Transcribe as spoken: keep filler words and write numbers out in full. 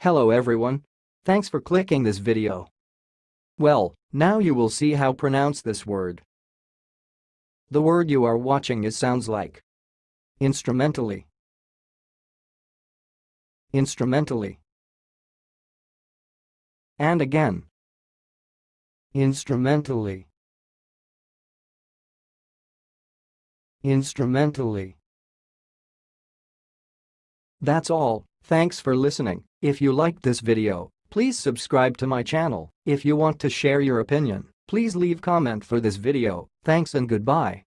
Hello everyone. Thanks for clicking this video. Well, now you will see how pronounce this word. The word you are watching is sounds like instrumentally, instrumentally, and again, instrumentally, instrumentally. That's all. Thanks for listening. If you liked this video, please subscribe to my channel. If you want to share your opinion, please leave comment for this video. Thanks and goodbye.